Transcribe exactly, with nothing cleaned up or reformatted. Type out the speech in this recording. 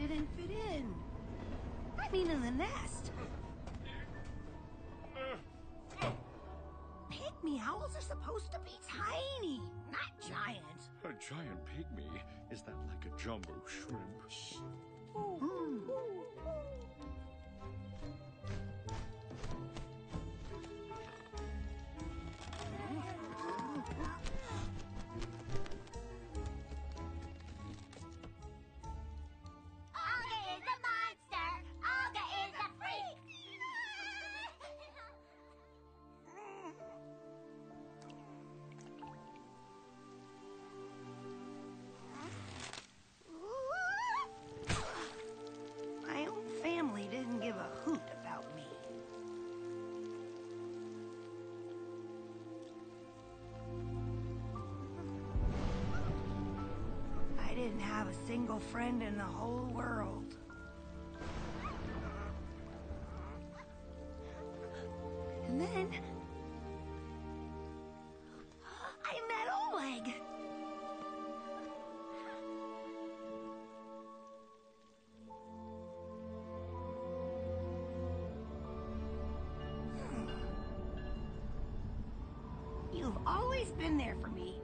didn't fit in. I mean in the nest. Pygmy owls are supposed to be tiny, not giant. A giant pygmy? Is that like a jumbo shrimp? Shh. Hmm. Olga is a monster! Olga is a freak! My own family didn't give a hoot about me. I didn't have a single friend in the whole world. And then I met Oleg. You've always been there for me,